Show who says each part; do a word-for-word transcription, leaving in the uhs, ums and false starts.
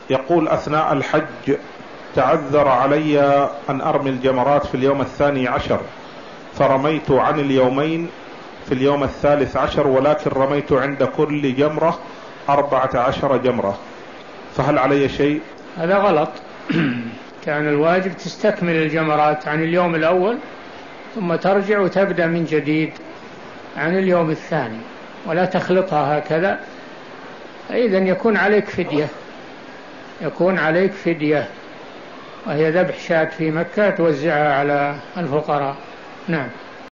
Speaker 1: يقول أثناء الحج تعذر علي أن أرمي الجمرات في اليوم الثاني عشر، فرميت عن اليومين في اليوم الثالث عشر، ولكن رميت عند كل جمرة أربعة عشر جمرة، فهل علي شيء؟
Speaker 2: هذا غلط. كان الواجب تستكمل الجمرات عن اليوم الأول ثم ترجع وتبدأ من جديد عن اليوم الثاني، ولا تخلطها هكذا. إذن يكون عليك فدية، يكون عليك فدية وهي ذبح شاة في مكة توزعها على الفقراء. نعم.